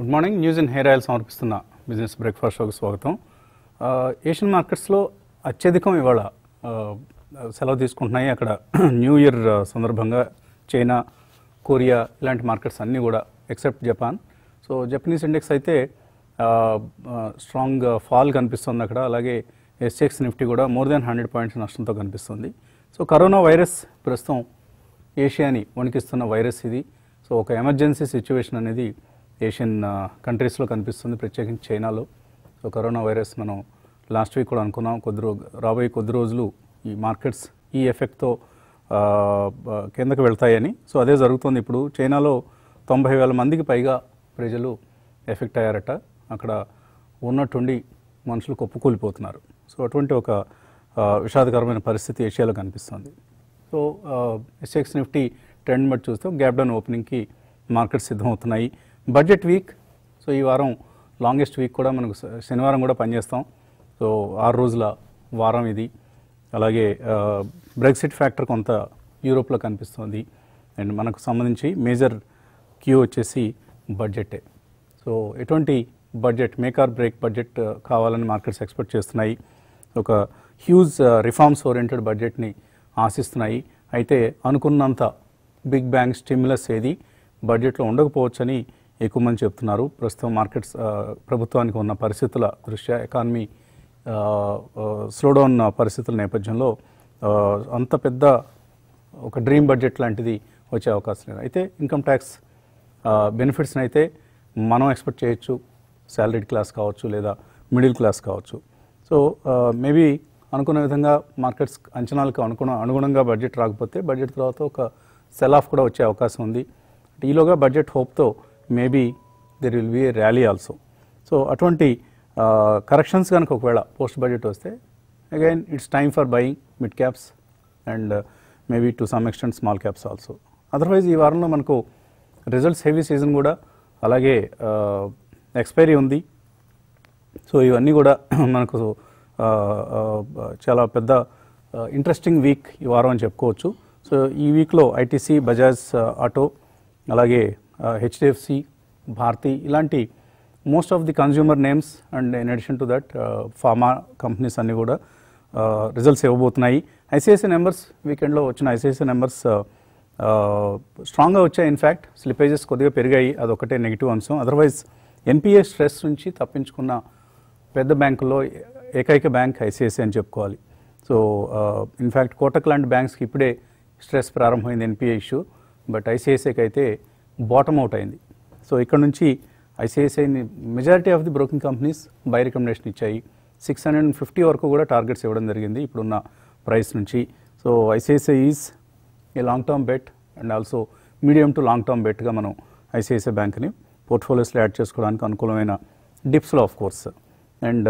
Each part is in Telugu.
Good morning. News and hair oil సమర్పిస్తున్న బిజినెస్ బ్రేక్ఫాస్ట్ షోకి స్వాగతం. ఏషియన్ మార్కెట్స్లో అత్యధికం ఇవాళ సెలవు తీసుకుంటున్నాయి. అక్కడ న్యూ ఇయర్ సందర్భంగా చైనా, కొరియా ఇలాంటి మార్కెట్స్ అన్నీ కూడా except Japan. So Japanese index అయితే స్ట్రాంగ్ ఫాల్ కనిపిస్తుంది అక్కడ. అలాగే ఎస్ఎక్స్ నిఫ్టీ కూడా మోర్ దెన్ 100 పాయింట్స్ నష్టంతో కనిపిస్తుంది. సో కరోనా వైరస్ ప్రస్తుతం ఏషియాని వణికిస్తున్న వైరస్ ఇది. సో ఒక ఎమర్జెన్సీ సిచ్యువేషన్ అనేది ఏషియన్ కంట్రీస్లో కనిపిస్తుంది, ప్రత్యేకించి చైనాలో. సో కరోనా వైరస్ మనం లాస్ట్ వీక్ కూడా అనుకున్నాం, రాబోయే కొద్ది రోజులు ఈ మార్కెట్స్ ఈ ఎఫెక్ట్తో కిందకు వెళ్తాయని. సో అదే జరుగుతుంది ఇప్పుడు. చైనాలో 90,000 మందికి పైగా ప్రజలు ఎఫెక్ట్ అయ్యారట. అక్కడ ఉన్నట్టుండి మనుషులు కొప్పుకూలిపోతున్నారు. సో అటువంటి ఒక విషాదకరమైన పరిస్థితి ఏషియాలో కనిపిస్తుంది. సో ఎస్ఎక్స్ నిఫ్టీ ట్రెండ్ బట్టి చూస్తే గ్యాప్ డౌన్ ఓపెనింగ్కి మార్కెట్స్ సిద్ధమవుతున్నాయి. Budget week. సో ఈ వారం లాంగెస్ట్ వీక్ కూడా మనకు శనివారం కూడా పనిచేస్తాం. సో 6 రోజుల వారం ఇది. అలాగే బ్రెగ్జిట్ ఫ్యాక్టర్ కొంత యూరోప్లో కనిపిస్తుంది. అండ్ మనకు సంబంధించి మేజర్ క్యూ వచ్చేసి బడ్జెటే. సో ఎటువంటి budget, make or break budget కావాలని మార్కెట్స్ ఎక్స్పెక్ట్ చేస్తున్నాయి. ఒక హ్యూజ్ రిఫార్మ్స్ ఓరియంటెడ్ బడ్జెట్ని ఆశిస్తున్నాయి. అయితే అనుకున్నంత బిగ్ బ్యాంగ్ స్టిమ్యులస్ ఏది బడ్జెట్లో ఉండకపోవచ్చని ఎక్కువ మంది చెప్తున్నారు. ప్రస్తుతం మార్కెట్స్ ప్రభుత్వానికి ఉన్న పరిస్థితుల దృష్ట్యా, ఎకానమీ స్లోడౌన్ పరిస్థితుల నేపథ్యంలో అంత పెద్ద ఒక డ్రీమ్ బడ్జెట్ లాంటిది వచ్చే అవకాశం లేదు. అయితే ఇన్కమ్ ట్యాక్స్ బెనిఫిట్స్ని అయితే మనం ఎక్స్పెక్ట్ చేయొచ్చు. శాలరీడ్ క్లాస్ కావచ్చు లేదా మిడిల్ క్లాస్ కావచ్చు. సో మేబీ అనుకున్న విధంగా మార్కెట్స్ అంచనాలకు అనుగుణంగా బడ్జెట్ రాకపోతే బడ్జెట్ తర్వాత ఒక సెల్ ఆఫ్ కూడా వచ్చే అవకాశం ఉంది. ఈలోగా బడ్జెట్ హోప్తో maybe there will be a rally also. So అటువంటి కరెక్షన్స్ కనుక ఒకవేళ పోస్ట్ బడ్జెట్ వస్తే again it's time for buying mid caps and maybe to some extent small caps also. Otherwise ఈ వారంలో మనకు రిజల్ట్స్ హెవీ సీజన్ కూడా, అలాగే ఎక్స్పైరీ ఉంది. సో ఇవన్నీ కూడా మనకు చాలా పెద్ద ఇంట్రెస్టింగ్ వీక్ ఈ వారం అని చెప్పుకోవచ్చు. సో ఈ వీక్లో ఐటీసీ, బజాజ్ ఆటో, అలాగే హెచ్డిఎఫ్సి, భారతి ఇలాంటి most of the consumer names and in addition to that pharma companies అన్నీ కూడా రిజల్ట్స్ ఇవ్వబోతున్నాయి. ఐసిఐసిఐ నెంబర్స్ వీకెండ్లో వచ్చిన ఐసిఐసిఐ నెంబర్స్ స్ట్రాంగ్గా వచ్చాయి. ఇన్ఫ్యాక్ట్ స్లిపేజెస్ కొద్దిగా పెరిగాయి, అదొకటే నెగిటివ్ అంశం. అదర్వైజ్ ఎన్పిఏ స్ట్రెస్ నుంచి తప్పించుకున్న పెద్ద బ్యాంకుల్లో ఏకైక బ్యాంక్ ఐసిఐసిఐ అని చెప్పుకోవాలి. సో ఇన్ఫ్యాక్ట్ కోటక్ లాంటి బ్యాంక్స్కి ఇప్పుడే స్ట్రెస్ ప్రారంభమైంది ఎన్పిఏ ఇష్యూ. బట్ ఐసిఐసిఐకి అయితే బాటమ్ అవుట్ అయింది. సో ఇక్కడ నుంచి ఐసిఐసిఐని majority of the broking companies buy recommendation ఇచ్చాయి. 650 వరకు కూడా టార్గెట్స్ ఇవ్వడం జరిగింది ఇప్పుడున్న ప్రైస్ నుంచి. So ICICI is a long term bet and also medium to long term బెట్గా మనం ఐసిఐసిఐ బ్యాంక్ని పోర్ట్ఫోలియోస్లో యాడ్ చేసుకోవడానికి అనుకూలమైన డిప్స్లో ఆఫ్ కోర్స్. అండ్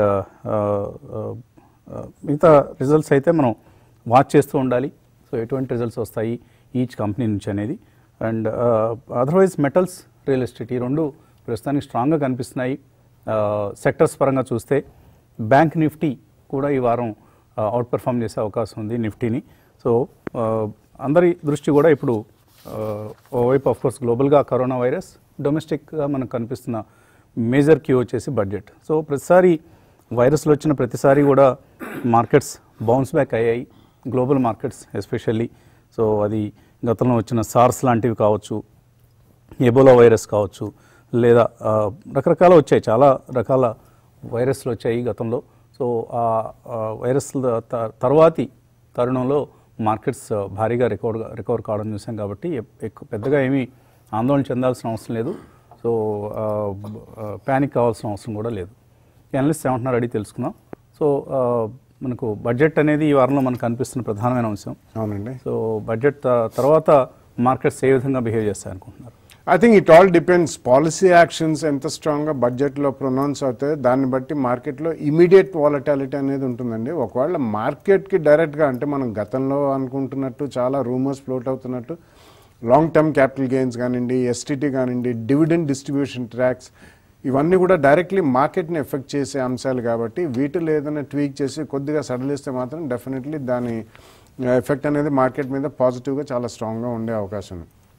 మిగతా రిజల్ట్స్ అయితే మనం వాచ్ చేస్తూ ఉండాలి. సో ఎటువంటి రిజల్ట్స్ వస్తాయి ఈచ్ కంపెనీ నుంచి అనేది. And otherwise metals, real estate ఈ రెండు ప్రస్తుతానికి స్ట్రాంగ్గా కనిపిస్తున్నాయి. సెక్టర్స్ పరంగా చూస్తే బ్యాంక్ నిఫ్టీ కూడా ఈ వారం అవుట్ పెర్ఫామ్ చేసే అవకాశం ఉంది నిఫ్టీని. సో అందరి దృష్టి కూడా ఇప్పుడు ఓవైపు ఆఫ్ కోర్స్ గ్లోబల్గా కరోనా వైరస్, డొమెస్టిక్గా మనకు కనిపిస్తున్న మేజర్ క్యూ వచ్చేసి బడ్జెట్. సో ప్రతిసారి వైరస్లు వచ్చిన ప్రతిసారి కూడా మార్కెట్స్ బౌన్స్ బ్యాక్ అయ్యాయి, గ్లోబల్ మార్కెట్స్ ఎస్పెషల్లీ. సో అది గతంలో వచ్చిన సార్స్ లాంటివి కావచ్చు, ఎబోలా వైరస్ కావచ్చు, లేదా రకరకాల వచ్చాయి, చాలా రకాల వైరస్లు వచ్చాయి గతంలో. సో ఆ వైరస్ల తర్వాతి తరుణంలో మార్కెట్స్ భారీగా రికవర్ కావడం చూసాం. కాబట్టి పెద్దగా ఏమీ ఆందోళన చెందాల్సిన అవసరం లేదు. సో ప్యానిక్ కావాల్సిన అవసరం కూడా లేదు. అనలిస్ట్ ఏమంటున్నారు అడిగి తెలుసుకుందాం. సో మనకు బడ్జెట్ అనేది ఈ వారంలో మనకు కనిపిస్తున్న ప్రధానమైన అంశం. అవునండి. సో బడ్జెట్ తర్వాత మార్కెట్స్ ఏ విధంగా బిహేవ్ చేస్తాయి అనుకుంటున్నారు? I think it all depends. Policy actions ఎంత స్ట్రాంగ్గా బడ్జెట్లో ప్రొనౌన్స్ అవుతాయో దాన్ని బట్టి మార్కెట్లో ఇమీడియట్ వాలటాలిటీ అనేది ఉంటుందండి. ఒకవేళ మార్కెట్కి డైరెక్ట్గా, అంటే మనం గతంలో అనుకుంటున్నట్టు చాలా రూమర్స్ ఫ్లోట్ అవుతున్నట్టు లాంగ్ టర్మ్ క్యాపిటల్ గెయిన్స్ కానివ్వండి, ఎస్టీటీ కానివ్వండి, డివిడెండ్ డిస్ట్రిబ్యూషన్ ట్యాక్స్, ఇవన్నీ కూడా డైరెక్ట్లీ మార్కెట్ని ఎఫెక్ట్ చేసే అంశాలు. కాబట్టి వీటిలో ఏదైనా ట్వీక్ చేసి కొద్దిగా సడలిస్తే మాత్రం డెఫినెట్లీ దాని ఎఫెక్ట్ అనేది మార్కెట్ మీద పాజిటివ్గా చాలా స్ట్రాంగ్గా ఉండే అవకాశం ఉంది.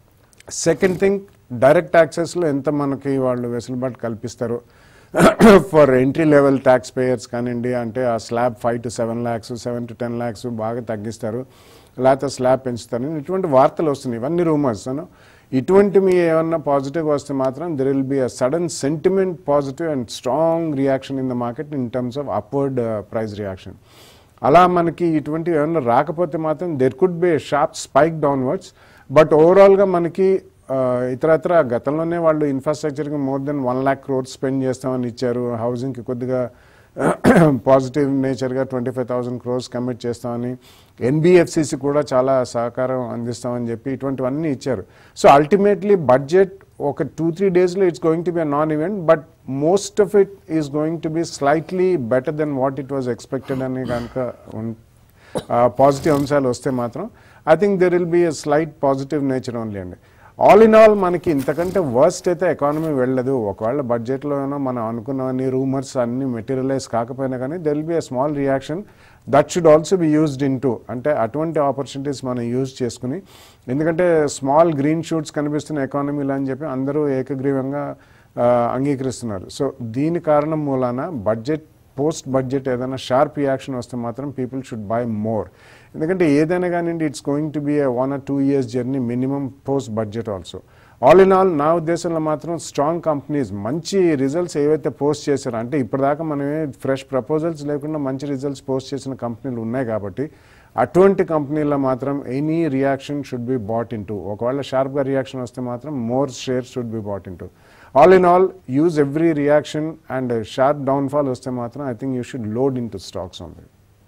సెకండ్ థింగ్ డైరెక్ట్ ట్యాక్సెస్లో ఎంత మనకి వాళ్ళు వెసులుబాటు కల్పిస్తారు for entry level tax payers కానివ్వండి, అంటే ఆ slab 5 to 7 lakhs 7 to 10 lakhs బాగా తగ్గిస్తారు, లేకపోతే స్లాబ్ పెంచుతారు, ఇటువంటి వార్తలు వస్తున్నాయి. ఇవన్నీ రూమర్స్. ఇటువంటి మీ ఏమన్నా పాజిటివ్ వస్తే మాత్రం there will be a sudden sentiment positive and strong reaction in the market in terms of upward price reaction. అలా మనకి ఇటువంటివి ఏమన్నా రాకపోతే మాత్రం there could be sharp spike downwards. But ఓవరాల్గా మనకి ఇతరత్ర గతంలోనే వాళ్ళు ఇన్ఫ్రాస్ట్రక్చర్కి more than 1 lakh crores spend చేస్తామని ఇచ్చారు, హౌసింగ్కి కొద్దిగా పాజిటివ్ నేచర్గా 25,000 crores కమిట్ చేస్తామని, ఎన్బిఎఫ్సిసి కూడా చాలా సహకారం అందిస్తామని చెప్పి ఇటువంటివన్నీ ఇచ్చారు. సో అల్టిమేట్లీ బడ్జెట్ ఒక 2-3 daysలో it's going to be a non event, but most of it is going to be slightly better then what it was expected అని కనుక పాజిటివ్ అంశాలు వస్తే మాత్రం I think there will be a slight positive nature only అండి. ఆల్ ఇన్ ఆల్ మనకి ఇంతకంటే వర్స్ట్ అయితే ఎకానమీ వెళ్ళదు. ఒకవేళ బడ్జెట్లో ఏమో మనం అనుకున్నవన్నీ రూమర్స్ అన్నీ మెటీరియలైజ్ కాకపోయినా కానీ there will be a small reaction that should also be used in to, అంటే అటువంటి ఆపర్చునిటీస్ మనం యూజ్ చేసుకుని, ఎందుకంటే స్మాల్ గ్రీన్ షూట్స్ కనిపిస్తున్న ఎకానమీలో అని చెప్పి అందరూ ఏకగ్రీవంగా అంగీకరిస్తున్నారు. సో దీని కారణం మూలాన పోస్ట్ బడ్జెట్ ఏదైనా షార్ప్ రియాక్షన్ వస్తే మాత్రం పీపుల్ షుడ్ బై మోర్. ఎందుకంటే ఏదైనా కానివ్వండి it's going to be 1 or 2 years journey minimum post budget also. All in all నా ఉద్దేశంలో మాత్రం స్ట్రాంగ్ కంపెనీస్ మంచి రిజల్ట్స్ ఏవైతే పోస్ట్ చేశారో, అంటే ఇప్పటిదాకా మనమే ఫ్రెష్ ప్రపోజల్స్ లేకుండా మంచి రిజల్ట్స్ పోస్ట్ చేసిన కంపెనీలు ఉన్నాయి కాబట్టి అటువంటి కంపెనీల్లో మాత్రం any reaction should be bought in to. ఒకవేళ షార్ప్గా రియాక్షన్ వస్తే మాత్రం more shares should be bought in to. All in all use every reaction and sharp downfall వస్తే మాత్రం I think you should load in to stocks only.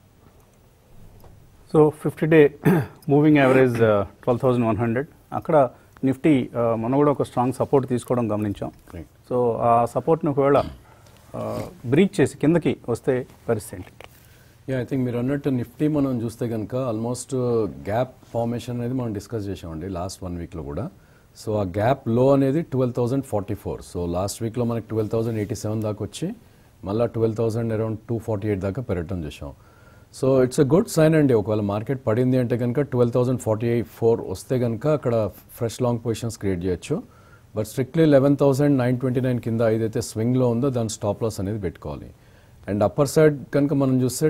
So 50-day moving average 12,100, అక్కడ నిఫ్టీ మనం కూడా ఒక స్ట్రాంగ్ సపోర్ట్ తీసుకోవడం గమనించాం. సో ఆ సపోర్ట్ని ఒకవేళ బ్రీచ్ చేసి కిందకి వస్తే పరిస్థితి ఏంటి? ఐ థింక్ మీరు అన్నట్టు నిఫ్టీ మనం చూస్తే కనుక ఆల్మోస్ట్ గ్యాప్ ఫార్మేషన్ అనేది మనం డిస్కస్ చేసామండి లాస్ట్ 1 weekలో కూడా. సో ఆ గ్యాప్ లో అనేది 12,044. సో లాస్ట్ వీక్లో మనకి 12,087 దాకా వచ్చి మళ్ళీ 12,000 అరౌండ్ 248 దాకా పెరగటం చేసాం. So it's a good sign అండి. ఒకవేళ మార్కెట్ పడింది అంటే కనుక 12,044 వస్తే కనుక అక్కడ ఫ్రెష్ లాంగ్ పొజిషన్స్ క్రియేట్ చేయొచ్చు. బట్ స్ట్రిక్ట్లీ 11,929 కింద ఏదైతే స్వింగ్లో ఉందో దాని స్టాప్ లాస్ అనేది పెట్టుకోవాలి. అండ్ అప్పర్ సైడ్ కనుక మనం చూస్తే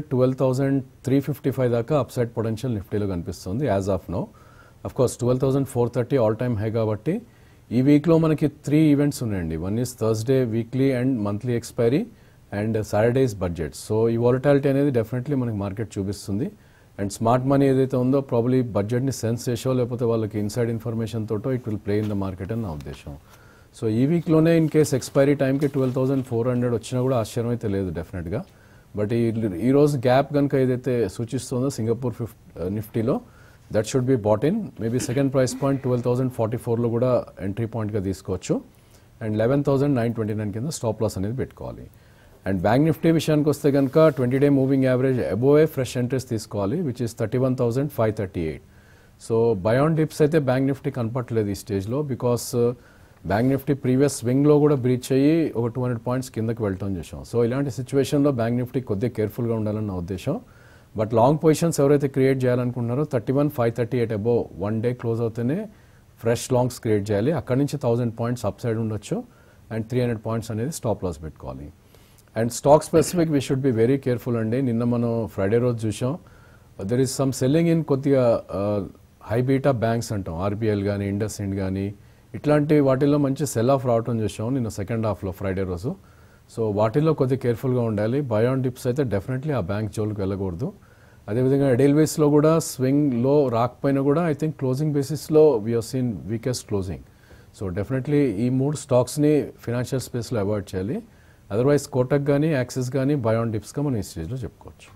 12,355 దాకా అప్ సైడ్ పొటెన్షియల్ నిఫ్టీలో కనిపిస్తుంది as of now. Of course 12,430 all time high కాబట్టి ఈ వీక్లో మనకి 3 ఈవెంట్స్ ఉన్నాయండి. One is Thursday weekly and monthly expiry and Saturday's budget. So ఈ వాలటాలిటీ అనేది డెఫినెట్లీ మనకి మార్కెట్ చూపిస్తుంది. అండ్ స్మార్ట్ మనీ ఏదైతే ఉందో ప్రాబ్లీ బడ్జెట్ని సెన్స్ చేసో లేకపోతే వాళ్ళకి ఇన్సైడ్ ఇన్ఫర్మేషన్ తోటో it will play in the market అని నా ఉద్దేశం. సో ఈ వీక్లోనే ఇన్ కేస్ ఎక్స్పైరీ టైంకి 12,400 వచ్చినా కూడా ఆశ్చర్యం అయితే లేదు డెఫినెట్గా. బట్ ఈరోజు గ్యాప్ కనుక ఏదైతే సూచిస్తుందో సింగపూర్ నిఫ్టీలో that should be bought in. Maybe second price point 12,044లో కూడా ఎంట్రీ పాయింట్గా తీసుకోవచ్చు. అండ్ 11,929 కింద స్టాప్ లాస్ అనేది పెట్టుకోవాలి. అండ్ బ్యాంక్ నిఫ్టీ విషయానికి వస్తే కనుక 20-day moving average above fresh entries తీసుకోవాలి which is 31,538. So buy on dips అయితే బ్యాంక్ నిఫ్టీ కనపట్లేదు ఈ స్టేజ్లో, బికాస్ బ్యాంక్ నిఫ్టీ ప్రీవియస్ స్వింగ్లో కూడా బ్రీచ్ అయ్యి ఒక 200 points కిందకి వెళ్ళటం చేసాం. సో ఇలాంటి సిచ్యువేషన్లో బ్యాంక్ నిఫ్టీ కొద్దిగా కేర్ఫుల్గా ఉండాలని నా ఉద్దేశం. బట్ లాంగ్ పొజిషన్స్ ఎవరైతే క్రియేట్ చేయాలనుకుంటున్నారో 31,538 అబోవ్ 1 day క్లోజ్ అవుతేనే ఫ్రెష్ లాంగ్స్ క్రియేట్ చేయాలి. అక్కడి నుంచి 1,000 points అప్ సైడ్ ఉండొచ్చు అండ్ 300 points అనేది స్టాప్ లాస్ పెట్టుకోవాలి. And stock specific we should be very careful అండి. నిన్న మనం ఫ్రైడే రోజు చూసాం there is some selling in కొద్దిగా హై బీటా బ్యాంక్స్ అంటాం, ఆర్బీఎల్ కానీ ఇండస్ ఇండ్ కానీ ఇట్లాంటి వాటిల్లో మంచి సెల్ ఆఫ్ రావటం చూసాం నిన్న సెకండ్ హాఫ్లో ఫ్రైడే రోజు. సో వాటిల్లో కొద్దిగా కేర్ఫుల్గా ఉండాలి. బయాన్ డిప్స్ అయితే డెఫినెట్లీ ఆ బ్యాంక్ జోలికి వెళ్ళకూడదు. అదేవిధంగా ఎడెల్వేస్లో కూడా స్వింగ్లో రాకపోయినా కూడా ఐ థింక్ క్లోజింగ్ బేసిస్లో we have seen weakest closing. So definitely ఈ 3 స్టాక్స్ని ఫినాన్షియల్ స్పేస్లో అవాయిడ్ చేయాలి. అదర్వైజ్ కోటక్ కానీ యాక్సిస్ కానీ బయాన్ డిప్స్గా మనం ఈ స్టేజ్లో చెప్పుకోవచ్చు.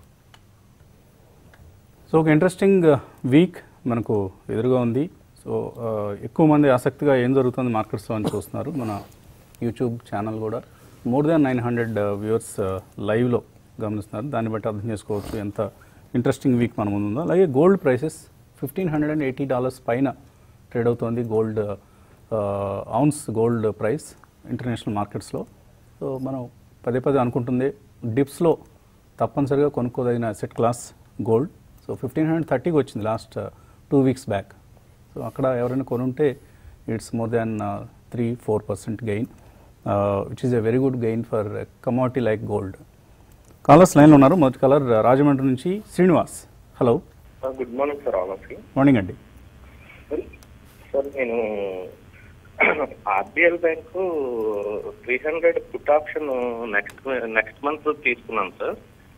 సో ఒక ఇంట్రెస్టింగ్ వీక్ మనకు ఎదురుగా ఉంది. సో ఎక్కువ మంది ఆసక్తిగా ఏం జరుగుతుంది మార్కెట్స్లో అని చూస్తున్నారు. మన యూట్యూబ్ ఛానల్ కూడా more than 900 వ్యూవర్స్ లైవ్లో గమనిస్తున్నారు. దాన్ని బట్టి అర్థం చేసుకోవచ్చు ఎంత ఇంట్రెస్టింగ్ వీక్ మన ముందు ఉందో. అలాగే గోల్డ్ ప్రైసెస్ $1,580 పైన ట్రేడ్ అవుతోంది gold ounce gold price international మార్కెట్స్లో. సో మనం పదే అనుకుంటుంది డిప్స్లో తప్పనిసరిగా కొనుక్కోదగిన అసెట్ క్లాస్ గోల్డ్. సో 1,530కి వచ్చింది లాస్ట్ 2 weeks బ్యాక్. సో అక్కడ ఎవరైనా కొనుంటే it's more than 3-4% gain, which is a very good gain for a commodity like gold. Callers లైన్లో ఉన్నారు. మొదటి కాలర్ రాజమండ్రి నుంచి Srinivas. Hello, good morning sir, all of you. Morning అండి. సార్ నేను RBL bank 300 put option next month తీసుకున్నాను sir.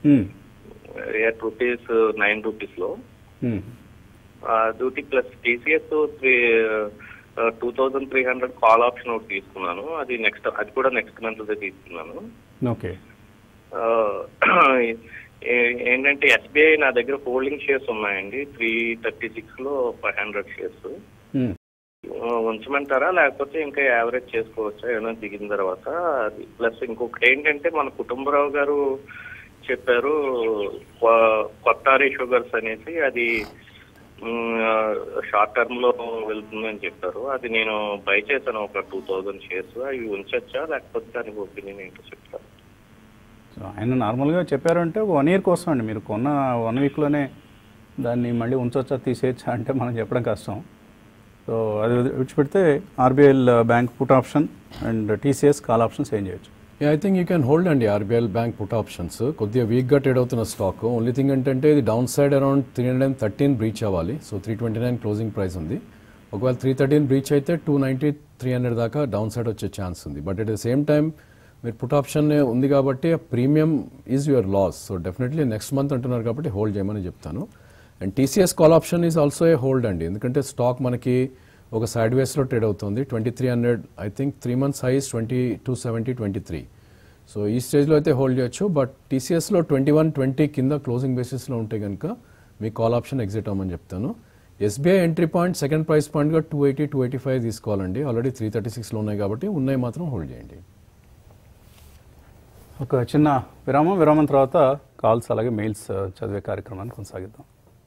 ₹9 duty plus TCS 2300 call option ఒకటి తీసుకున్నాను. అది కూడా నెక్స్ట్ మంత్ తీసుకున్నాను. ఓకే. ఏంటంటే ఎస్బీఐ నా దగ్గర హోల్డింగ్ షేర్స్ ఉన్నాయండి 336లో 500 షేర్స్. ఉంచమంటారా లేకపోతే ఇంకా యావరేజ్ చేసుకోవచ్చా ఏమైనా దిగిన తర్వాత? ప్లస్ ఇంకొకటి ఏంటంటే మన కుటుంబరావు గారు చెప్పారు కొత్తారి షుగర్స్ అనేసి, అది షార్ట్ టర్మ్ లో వెళ్తుందని చెప్పారు. అది నేను బై చేశాను ఒక 2000 షేర్స్. అవి ఉంచొచ్చా లేకపోతే దానికి ఒపీనియన్ ఏంటో చెప్తారు? సో ఆయన నార్మల్గా చెప్పారంటే 1 year కోసం అండి. మీరు కొన్న 1 weekలోనే దాన్ని మళ్ళీ ఉంచొచ్చా తీసేయచ్చా అంటే మనం చెప్పడం కష్టం. సో అది విడిచిపెడితే RBL bank put option and TCS call options ఏం చేయొచ్చు? I think you can hold అండి ఆర్బీఐఎల్ బ్యాంక్ పుట్ ఆప్షన్స్. కొద్దిగా వీక్గా ట్రేడ్ అవుతున్న స్టాక్. ఓన్లీ థింగ్ ఏంటంటే ఇది డౌన్ సైడ్ అరౌండ్ 313 బ్రీచ్ అవ్వాలి. సో 329 క్లోజింగ్ ప్రైస్ ఉంది. ఒకవేళ 313 బ్రీచ్ అయితే 290, 300 దాకా డౌన్ సైడ్ వచ్చే ఛాన్స్ ఉంది. But at the same time మీరు పుట్ ఆప్షన్ ఉంది కాబట్టి premium is your loss. So definitely next month అంటున్నారు కాబట్టి హోల్డ్ చేయమని చెప్తాను. And TCS call option is also a hold అండి. ఎందుకంటే స్టాక్ మనకి ఒక సైడ్ వేస్లో ట్రేడ్ అవుతుంది. 2300 I think 3 months highs 2270, 23. So ఈ స్టేజ్లో అయితే హోల్డ్ చేయొచ్చు. బట్ టీసీఎస్లో 2120 కింద క్లోజింగ్ బేసిస్లో ఉంటే కనుక మీ కాల్ ఆప్షన్ ఎగ్జిట్ అవ్వమని చెప్తాను. SBI entry point second price పాయింట్గా 280, 285 తీసుకోవాలండి. ఆల్రెడీ 336లో ఉన్నాయి కాబట్టి ఉన్నాయి మాత్రం హోల్డ్ చేయండి. ఒక చిన్న విరామం తర్వాత కాల్స్ అలాగే మెయిల్స్ చదివే కార్యక్రమాన్ని కొనసాగిద్దాం.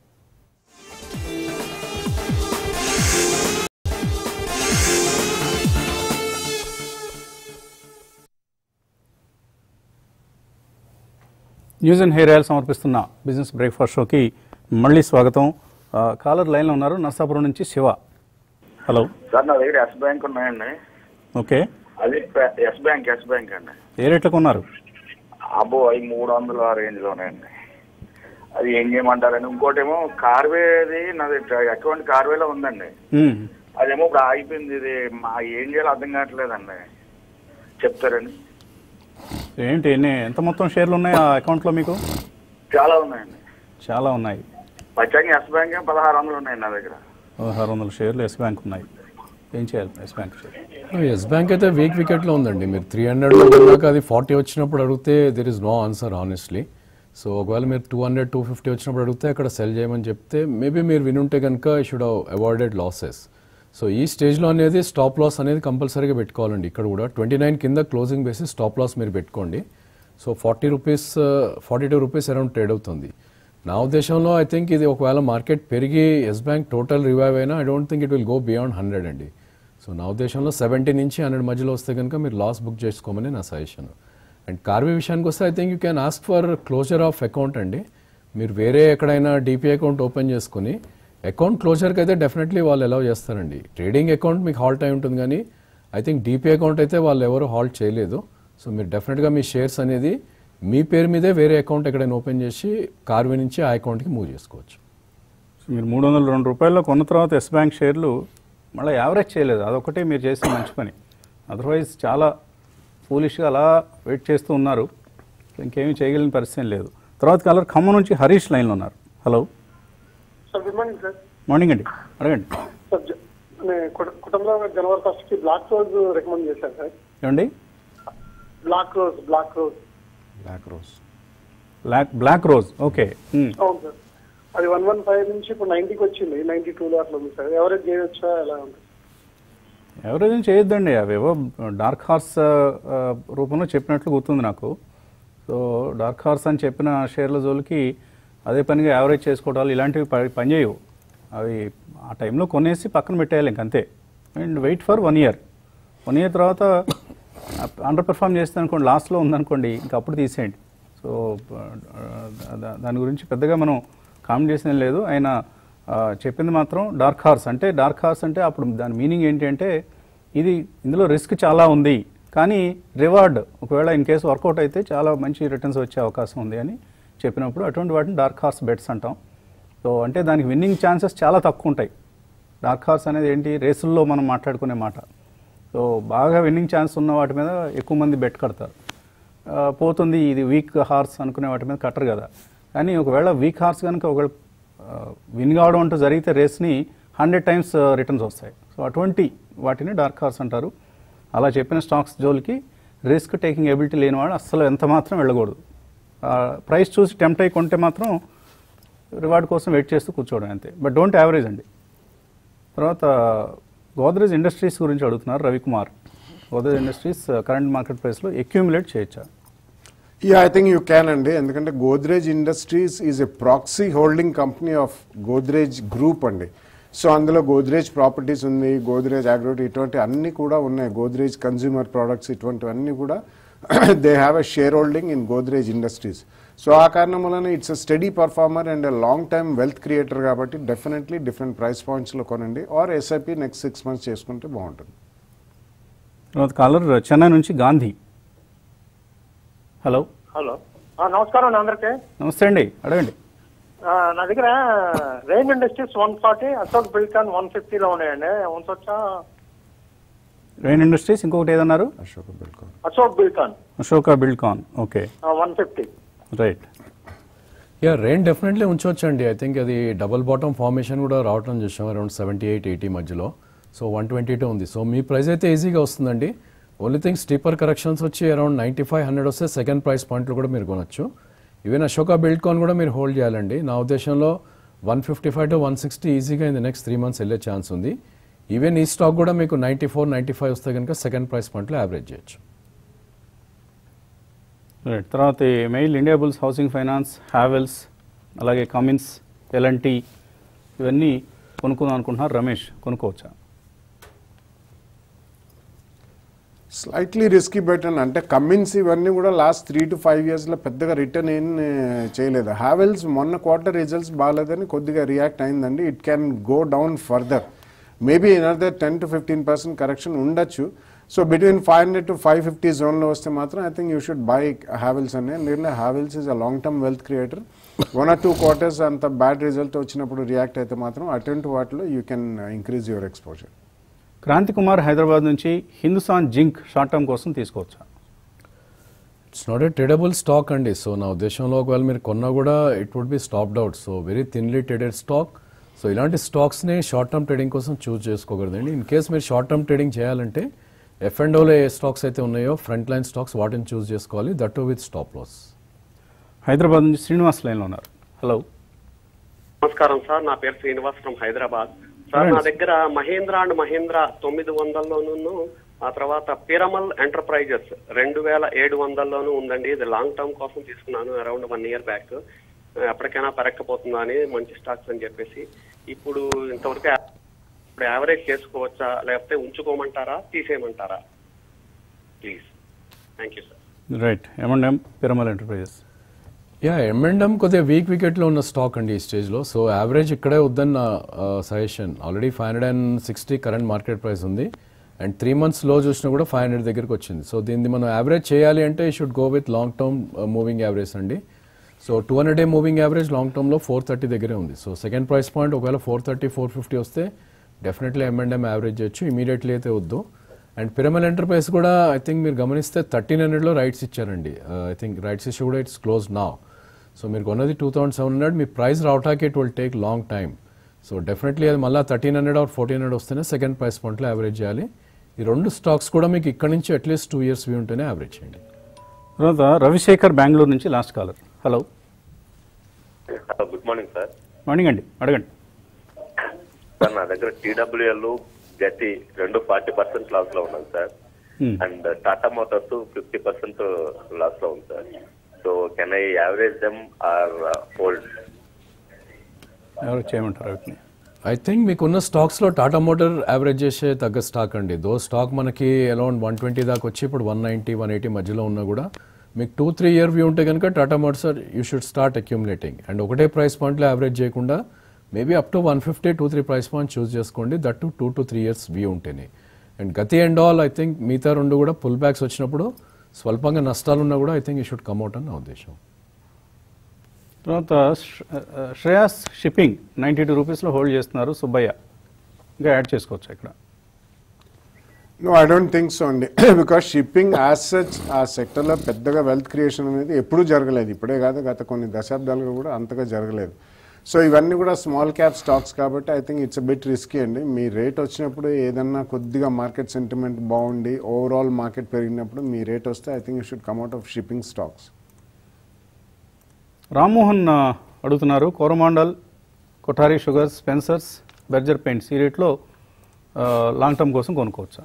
న్యూస్ అండ్ హెయిర్ ఆయిల్ సమర్పిస్తున్న బిజినెస్ బ్రేక్ఫాస్ట్ షోకి మళ్ళీ స్వాగతం. కాలర్ లైన్లో ఉన్నారు నర్సాపురం నుంచి శివ. హలో సార్, నా దగ్గర ఎస్ బ్యాంక్ ఉన్నాయండి. ఓకే. అది ఎస్ బ్యాంక్ అండి. ఏ రేట్లకు ఉన్నారు? అబ్బో అవి 300 ఆ రేంజ్లో ఉన్నాయండి. అది ఏం చేయమంటారండి? ఇంకోటేమో కార్వేది నాది అకౌంట్ కార్వేలో ఉందండి. అదేమో ఇప్పుడు ఆగిపోయింది. ఇది ఏం చేయాలో అర్థం కావట్లేదండి, చెప్తారండి? ఏంటి ఎంత మొత్తం షేర్లు ఉన్నాయి ఆ అకౌంట్లో మీకు? చాలా ఉన్నాయండి. చాలా ఉన్నాయి. పచ్చంగా ఎస్ బ్యాంక్ 1600 ఉన్నాయండి నా దగ్గర. 1600 షేర్లు ఎస్ బ్యాంక్ ఉన్నాయి. ఏం చేయాలి Yes Bank share? Yes Bank అయితే వికెట్లో ఉందండి. మీరు 300లో ఉన్నాక అది 40 వచ్చినప్పుడు అడిగితే there is no answer honestly. So ఒకవేళ మీరు 200, 250 వచ్చినప్పుడు అడిగితే అక్కడ సెల్ చేయమని చెప్తే మేబీ మీరు వినుంటే కనుక I should have avoided losses. So ఈ స్టేజ్లో అనేది స్టాప్ లాస్ అనేది కంపల్సరీగా పెట్టుకోవాలండి. ఇక్కడ కూడా 29 కింద క్లోజింగ్ బేసిస్ స్టాప్ లాస్ మీరు పెట్టుకోండి. So 40 rupees, 42 rupees around trade అవుతుంది. నా ఉద్దేశంలో ఐ థింక్ ఇది ఒకవేళ మార్కెట్ పెరిగి ఎస్ బ్యాంక్ టోటల్ రివైవ్ అయినా I don't think it will go beyond 100 అండి. సో నా ఉద్దేశంలో 70 నుంచి 100 మధ్యలో వస్తే కనుక మీరు లాస్ బుక్ చేసుకోమని నా సజెషన్. అండ్ కార్వీ విషయానికి వస్తే I think you can ask for closure of account అండి. మీరు వేరే ఎక్కడైనా డీపీ అకౌంట్ ఓపెన్ చేసుకుని అకౌంట్ క్లోజర్కి అయితే డెఫినెట్లీ వాళ్ళు అలౌ చేస్తారండి. ట్రేడింగ్ అకౌంట్ మీకు హాల్ట్ అయి ఉంటుంది కానీ ఐ థింక్ డీపీ అకౌంట్ అయితే వాళ్ళు ఎవరు హాల్ట్ చేయలేదు. సో మీరు డెఫినెట్గా మీ షేర్స్ అనేది మీ పేరు మీదే వేరే అకౌంట్ ఎక్కడైనా ఓపెన్ చేసి కార్వీ నుంచి ఆ అకౌంట్కి మూవ్ చేసుకోవచ్చు. సో మీరు 302 రూపాయల్లో కొన్న తర్వాత ఎస్ బ్యాంక్ షేర్లు మళ్ళీ యావరేజ్ చేయలేదు. అదొకటే మీరు చేసిన మంచి పని. అదర్వైజ్ చాలా ఫూలిష్గా అలా వెయిట్ చేస్తూ ఉన్నారు. ఇంకేమీ చేయగలిగిన పరిస్థితి లేదు. తర్వాత కాలర్ ఖమ్మం నుంచి హరీష్ లైన్లో ఉన్నారు. Hello sir, good morning sir. Morning అండి, అడగండి. సార్, కుటుంబంలో జనవరి 1st బ్లాక్ రోజ్ రికమెండ్ చేశారు సార్. ఏమండి? Black rose okay. అవును సార్. అది 115 నుంచి ఇప్పుడు 90కి వచ్చింది. 92లో అట్లా ఉంది సార్. ఎవరేజ్ చేయొచ్చా, ఎలా ఉంటుంది? ఎవరేజ్ చేయొద్దండి. అవేవో డార్క్ హార్స్ రూపంలో చెప్పినట్లు గుర్తుంది నాకు. సో డార్క్ హార్స్ అని చెప్పిన షేర్ల జోలికి అదే పనిగా యావరేజ్ చేసుకోవడాలు ఇలాంటివి పనిచేయవు. అవి ఆ టైంలో కొనేసి పక్కన పెట్టేయాలి ఇంకంతే. And wait for 1 year. 1 year తర్వాత అండర్ పెర్ఫామ్ చేస్తే అనుకోండి, లాస్ట్లో ఉందనుకోండి, ఇంకా అప్పుడు తీసేయండి. సో దాని గురించి పెద్దగా మనం కామెంట్ చేసిన లేదు. ఆయన చెప్పింది మాత్రం డార్క్ హార్స్ అంటే అప్పుడు దాని మీనింగ్ ఏంటి అంటే ఇందులో రిస్క్ చాలా ఉంది, కానీ రివార్డ్ ఒకవేళ ఇన్ కేసు వర్కౌట్ అయితే చాలా మంచి రిటర్న్స్ వచ్చే అవకాశం ఉంది అని చెప్పినప్పుడు అటువంటి వాటిని డార్క్ హార్స్ బెట్స్ అంటాం. సో అంటే దానికి విన్నింగ్ ఛాన్సెస్ చాలా తక్కువ ఉంటాయి. డార్క్ హార్స్ అనేది ఏంటి, రేసుల్లో మనం మాట్లాడుకునే మాట. సో బాగా విన్నింగ్ ఛాన్స్ ఉన్న వాటి మీద ఎక్కువ మంది బెట్ కడతారు. పోతుంది ఇది వీక్ హార్స్ అనుకునే వాటి మీద కట్టరు కదా. కానీ ఒకవేళ వీక్ హార్స్ కనుక ఒకవేళ విన్ కావడం అంటూ జరిగితే రేస్ని 100 times రిటర్న్స్ వస్తాయి. సో అటువంటి వాటిని డార్క్ హార్స్ అంటారు. అలా చెప్పిన స్టాక్స్ జోలికి రిస్క్ టేకింగ్ ఎబిలిటీ లేనివాడు అస్సలు ఎంత మాత్రం వెళ్ళకూడదు. ప్రైస్ చూసి టెంప్ట్ అయి కొంటే మాత్రం రివార్డ్ కోసం వెయిట్ చేస్తూ కూర్చోవడం అంతే, బట్ డోంట్ యావరేజ్ అండి. తర్వాత గోద్రేజ్ ఇండస్ట్రీస్ గురించి అడుగుతున్నారు Ravikumar. Godrej Industries current market ప్రైస్లో అక్యూములేట్ చేయొచ్చా? ఐ థింక్ యూ క్యాన్ అండి, ఎందుకంటే Godrej Industries is a proxy holding company of Godrej group అండి. సో అందులో గోద్రేజ్ ప్రాపర్టీస్ ఉంది, గోద్రేజ్ అగ్రోటీ, ఇటువంటి అన్నీ కూడా ఉన్నాయి. గోద్రేజ్ కన్జ్యూమర్ ప్రోడక్ట్స్ ఇటువంటివన్నీ కూడా they have a share holding in Godrej Industries. So ఆ కారణం వలన it's a steady performer and a long time wealth creator కాబట్టి డెఫినెట్లీ డిఫరెంట్ ప్రైస్ పాయింట్స్లో కొనండి, ఆర్ ఎస్ఐపి నెక్స్ట్ 6 months చేసుకుంటే బాగుంటుంది. తర్వాత కాలర్ చెన్నై నుంచి గాంధీ. హలో. నమస్కారం అండి అందరికీ. నమస్తే అండి, అడగండి. నా దగ్గర రెయిన్ ఇండస్ట్రీస్ 140, అశోక్ బిల్కాన్ 150లో ఉన్నాయండి, ఉంచొచ్చా? రెయిన్ ఇండస్ట్రీస్, ఇంకొకటి ఏదన్నారు? Ashok Buildcon okay 150. Right. Rain డెఫినెట్లీ ఉంచవచ్చండి. ఐ థింక్ అది డబుల్ బాటమ్ ఫార్మేషన్ కూడా రావటం చూసాం అరౌండ్ 78-80 మధ్యలో. సో 122 ఉంది. సో మీ ప్రైస్ అయితే ఈజీగా వస్తుందండి. ఓన్లీ థింగ్ స్టీపర్ కరెక్షన్స్ వచ్చి అరౌండ్ 95-100 వస్తే సెకండ్ ప్రైస్ పాయింట్లు కూడా మీరు కొనొచ్చు. ఈవెన్ అశోక బిల్డ్కాన్ కూడా మీరు హోల్డ్ చేయాలండి. నా ఉద్దేశంలో 155 to 160 ఈజీగా ఇన్ ద నెక్స్ట్ 3 months వెళ్ళే ఛాన్స్ ఉంది. ఈవెన్ ఈ స్టాక్ కూడా మీకు 94-95 వస్తే కనుక సెకండ్ ప్రైస్ పాయింట్లో యావరేజ్ చేయొచ్చు. రైట్. తర్వాత mail, Indiabulls, housing finance, Havells, అలాగే కమిన్స్, ఎల్ఎన్టీ ఇవన్నీ కొనుక్కుందాం అనుకుంటున్నారు రమేష్, కొనుక్కోవచ్చా? స్లైట్లీ రిస్కీ బెట్ అని అంటే కమిన్స్ ఇవన్నీ కూడా లాస్ట్ 3 to 5 yearsలో పెద్దగా రిటర్న్ ఏం చేయలేదు. హ్యావెల్స్ మొన్న క్వార్టర్ రిజల్ట్స్ బాగాలేదని కొద్దిగా రియాక్ట్ అయిందండి. It can go down further, maybe another 10 to 15% correction ఉండొచ్చు. సో బిట్వీన్ 500 to 550 జోన్లో వస్తే మాత్రం I think you should buy Havells అండి. ఎందుకంటే Havells is a long term wealth creator. 1 or 2 quarters అంత బ్యాడ్ రిజల్ట్ వచ్చినప్పుడు రియాక్ట్ అయితే మాత్రం అటెంట్ వాటిలో you can increase your exposure. Kranthi Kumar Hyderabad నుంచి, హిందుస్థాన్ జింక్ షార్ట్ టర్మ్ కోసం తీసుకోవచ్చా? It's not A tradable stock అండి. సో నా ఉద్దేశంలో ఒకవేళ మీరు కొన్నా కూడా it would be stopped out. So very thinly traded stock. So ఇలాంటి స్టాక్స్ని షార్ట్ టర్మ్ ట్రేడింగ్ కోసం చూస్ చేసుకోకూడదండి. ఇన్ కేస్ మీరు షార్ట్ టర్మ్ ట్రేడింగ్ చేయాలంటే F&Oలో ఏ స్టాక్స్ అయితే ఉన్నాయో ఫ్రంట్ లైన్ స్టాక్స్ వాటిని చూస్ చేసుకోవాలి, that with stop loss. Hyderabad నుంచి శ్రీనివాస్ లైన్లో ఉన్నారు. హలో. నమస్కారం సార్, నా పేరు శ్రీనివాస్ ఫ్రమ్ హైదరాబాద్. సార్ నా దగ్గర మహీంద్రా అండ్ మహీంద్రా 900లోను, ఆ తర్వాత పిరమల్ ఎంటర్ప్రైజెస్ 2700లోను ఉందండి. ఇది లాంగ్ టర్మ్ కోసం తీసుకున్నాను అరౌండ్ 1 year బ్యాక్. ఎప్పటికైనా పెరగకపోతుందా అని, మంచి స్టాక్స్ అని చెప్పేసి. ఇప్పుడు ఇంతవరకు ఇప్పుడు యావరేజ్ చేసుకోవచ్చా, లేకపోతే ఉంచుకోమంటారా, తీసేయమంటారా? Please. Thank you sir. Right. M&M Piramal enterprises. M&M కొద్దిగా వీక్ వికెట్లో ఉన్న స్టాక్ అండి ఈ స్టేజ్లో. సో యావరేజ్ ఇక్కడే వద్దన్న suggestion. Already 560 current market price ఉంది అండ్ 3 months లో చూసినా కూడా 500 దగ్గరికి వచ్చింది. సో దీన్ని మనం యావరేజ్ చేయాలి అంటే you should go with long term moving average అండి. So 200-day moving average long టర్మ్లో 430 దగ్గరే ఉంది. సో సెకండ్ ప్రైస్ పాయింట్ ఒకవేళ 430-450 వస్తే డెఫినెట్లీ M&M యావరేజ్ చేయొచ్చు, ఇమీడియట్లీ అయితే వద్దు. అండ్ పిరమల్ ఎంటర్ప్రైజ్ కూడా ఐ థింక్ మీరు గమనిస్తే 1300లో రైట్స్ ఇచ్చారండి. ఐ థింక్ రైట్స్ ఇష్యూ కూడా ఇట్స్ క్లోజ్ నౌ. సో మీరు కొన్నది 2700, మీ ప్రైస్ రావటానికి it will take long time. So definitely అది మళ్ళీ 1300 or 1400 వస్తేనే సెకండ్ ప్రైస్ పాయింట్లో యావరేజ్ చేయాలి. ఈ రెండు స్టాక్స్ కూడా మీకు ఇక్కడ నుంచి అట్లీస్ట్ 2 years వ్యూ ఉంటేనే యావరేజ్ చేయండి. తర్వాత రవిశేఖర్ బెంగళూరు నుంచి last caller. Hello. Good morning sir. Morning అండి, అడగండి. సార్ నా దగ్గర TWL, గతి 40% లాస్ లో ఉన్నాను sir. And Tata motors 50% loss లో ఉంది sir. So can I average them or hold? ఎవరు చేయమంటారు వీటిని? ఐ థింక్ మీకున్న స్టాక్స్లో టాటా మోటార్ యావరేజ్ చేసే తగ్గ స్టాక్ అండి. దో స్టాక్ మనకి అరౌండ్ 120 దాకా వచ్చి ఇప్పుడు 190-180 మధ్యలో ఉన్నా కూడా మీకు 2-3 year వ్యూ ఉంటే కనుక Tata motors you should start accumulating. And ఒకటే ప్రైస్ పాయింట్లో యావరేజ్ చేయకుండా maybe up to 150 2-3 price point choose చేసుకోండి, that to 2 to 3 years view ఉంటేనే. And Gati and all I think మిగతా రెండు కూడా పుల్ బ్యాక్స్ వచ్చినప్పుడు స్వల్పంగా నష్టాలు ఉన్నా కూడా I think you should come out అని నా ఉద్దేశం. తర్వాత శ్రేయాస్ షిప్పింగ్ 92 రూపీస్లో హోల్డ్ చేస్తున్నారు సుబ్బయ్య, ఇంకా యాడ్ చేసుకోవచ్చు ఇక్కడ. No I don't think so అండి, బికాస్ షిప్పింగ్ యాజ్ సచ్ ఆ సెక్టర్లో పెద్దగా వెల్త్ క్రియేషన్ అనేది ఎప్పుడూ జరగలేదు, ఇప్పుడే కాదు గత కొన్ని దశాబ్దాలుగా కూడా అంతగా జరగలేదు. సో ఇవన్నీ కూడా స్మాల్ క్యాప్ స్టాక్స్ కాబట్టి I think it's bit risky అండి. మీ రేట్ వచ్చినప్పుడు ఏదన్నా కొద్దిగా మార్కెట్ సెంటిమెంట్ బాగుండి ఓవరాల్ మార్కెట్ పెరిగినప్పుడు మీ రేట్ వస్తే I think you should come out of shipping stocks. Rammohan అడుగుతున్నారు Coromandel, Kothari sugars, Spencer's, Berger paints ఈ రేట్లో లాంగ్ టర్మ్ కోసం కొనుక్కోవచ్చా?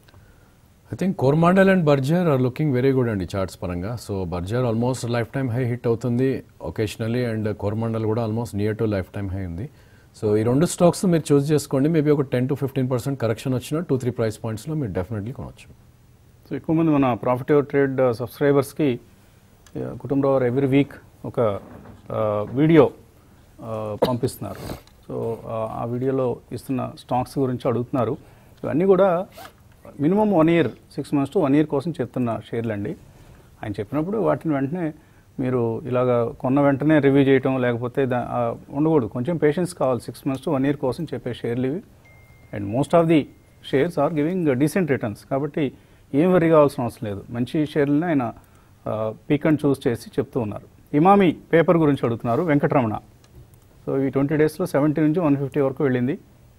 I think Coromandel and Berger are looking very good అండి చార్ట్స్ పరంగా. So Berger almost lifetime high hit అవుతుంది ఒకేషనలీ, అండ్ కోరమాండల్ కూడా almost near to lifetime high ఉంది. సో ఈ రెండు స్టాక్స్ మీరు చూస్ చేసుకోండి, మేబీ ఒక 10 to 15% కరెక్షన్ వచ్చిన 2-3 ప్రైస్ పాయింట్స్లో మీరు డెఫినెట్లీ కొనవచ్చు. సో ఎక్కువ మంది మన ప్రాఫిట్ యువర్ ట్రేడ్ సబ్స్క్రైబర్స్కి కుటుంబరావు ఎవ్రీ వీక్ ఒక వీడియో పంపిస్తున్నారు. సో ఆ వీడియోలో ఇస్తున్న స్టాక్స్ గురించి అడుగుతున్నారు. ఇవన్నీ కూడా minimum 1 year 6 months to 1 year కోసం చెప్తున్న షేర్లు అండి. ఆయన చెప్పినప్పుడు వాటిని వెంటనే మీరు ఇలాగ కొన్న వెంటనే రివ్యూ చేయటం లేకపోతే ఉండకూడదు, కొంచెం పేషెన్స్ కావాలి. 6 months to 1 year కోసం చెప్పే షేర్లు ఇవి. And most of the shares are giving decent returns, కాబట్టి ఏం వరి కావాల్సిన అవసరం లేదు. మంచి షేర్లని ఆయన పీక్ అండ్ చూస్ చేసి చెప్తూ ఉన్నారు. ఇమామి పేపర్ గురించి అడుగుతున్నారు వెంకటరమణ. సో ఈ 20 daysలో 70 నుంచి 150 వరకు వెళ్ళింది,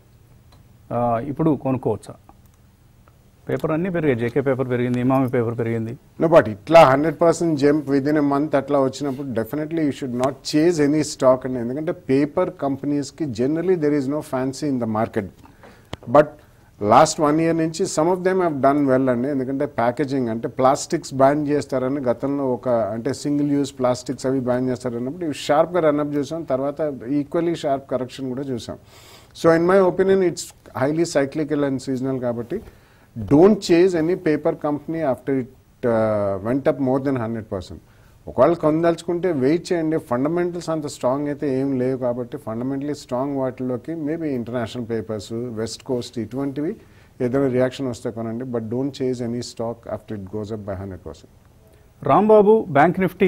ఇప్పుడు కొనుక్కోవచ్చా? పేపర్ అన్నీ పెరిగాయి, జేకే పేపర్ పెరిగింది, ఇమామి పేపర్ పెరిగింది. నో బట్ ఇట్లా 100% jump with in a month అట్లా వచ్చినప్పుడు definitely you should not chase any stock అండి. ఎందుకంటే పేపర్ కంపెనీస్కి generally there is no fancy in the market. But last 1 year నుంచి some of them have done well అండి. ఎందుకంటే ప్యాకేజింగ్ అంటే ప్లాస్టిక్స్ బ్యాన్ చేస్తారని గతంలో అంటే సింగిల్ యూజ్ ప్లాస్టిక్స్ అవి బ్యాన్ చేస్తారన్నప్పుడు ఇవి షార్ప్గా రన్అప్ చూసాం, తర్వాత ఈక్వల్లీ షార్ప్ కరెక్షన్ కూడా చూసాం. So in my opinion it's highly cyclical and seasonal కాబట్టి don't chase any paper company after it went up more than 100%. ఒకవేళ కొనదలుచుకుంటే వెయిట్ చేయండి. ఫండమెంటల్స్ అంత స్ట్రాంగ్ అయితే ఏం లేవు కాబట్టి ఫండమెంటలీ స్ట్రాంగ్ వాటిలోకి maybe international papers, west coast ఇటువంటివి ఏదైనా రియాక్షన్ వస్తే కొనండి. But don't chase any stock after it goes up by 100%. Rambabu bank Nifty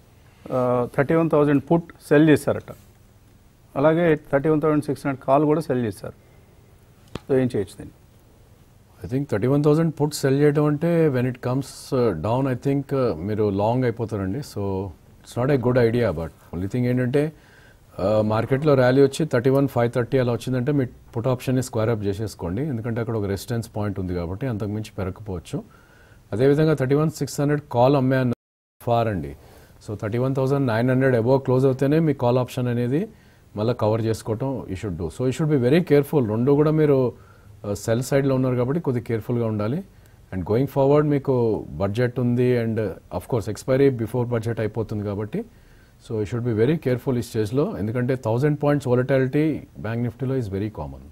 31,000 put sell చేశారట, అలాగే 31,600 కాల్ కూడా సెల్ చేశారు. సో ఏం చేయొచ్చు దీన్ని? ఐ థింక్ 31,000 పుట్ సెల్ చేయడం అంటే when it comes down I think మీరు లాంగ్ అయిపోతారండి. So it's not a good idea. But only thing ఏంటంటే మార్కెట్లో ర్యాలీ వచ్చి 31,530 అలా వచ్చిందంటే మీ పుట్ ఆప్షన్ని స్క్వేర్ అప్ చేసేసుకోండి, ఎందుకంటే అక్కడ ఒక రెసిస్టెన్స్ పాయింట్ ఉంది కాబట్టి అంతకుమించి పెరగకపోవచ్చు. అదేవిధంగా 31,600 కాల్ అమ్మే ఫార్ అండి. సో 31,900 అబోవ్ క్లోజ్ అవుతేనే మీ కాల్ ఆప్షన్ అనేది మళ్ళీ కవర్ చేసుకోవటం you should do. So you should be very careful. రెండు కూడా మీరు సెల్ సైడ్లో ఉన్నారు కాబట్టి కొద్దిగా కేర్ఫుల్గా ఉండాలి. అండ్ గోయింగ్ ఫార్వర్డ్ మీకు బడ్జెట్ ఉంది and of course expiry before budget అయిపోతుంది కాబట్టి so you should be very careful ఈ స్టేజ్లో, ఎందుకంటే 1000 points వాలటాలిటీ బ్యాంక్ నిఫ్టీలో is very common.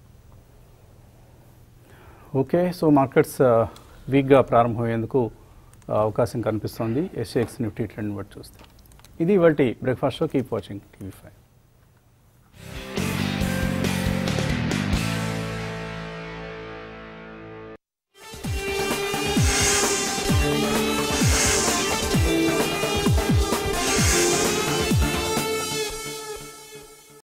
Okay, so markets వీక్గా ప్రారంభమయ్యేందుకు అవకాశం కనిపిస్తోంది SGX నిఫ్టీ ట్రెండ్ బట్టి చూస్తే. ఇది ఇవాల్టి breakfast show. Keep watching TV5.